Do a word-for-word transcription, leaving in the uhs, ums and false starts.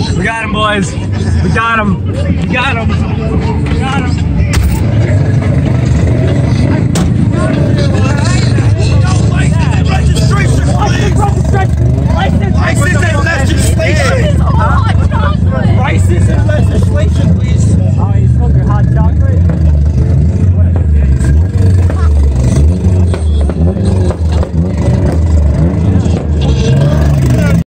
We got him, boys. We got him. We got him. We got him. Registration, please. License. License.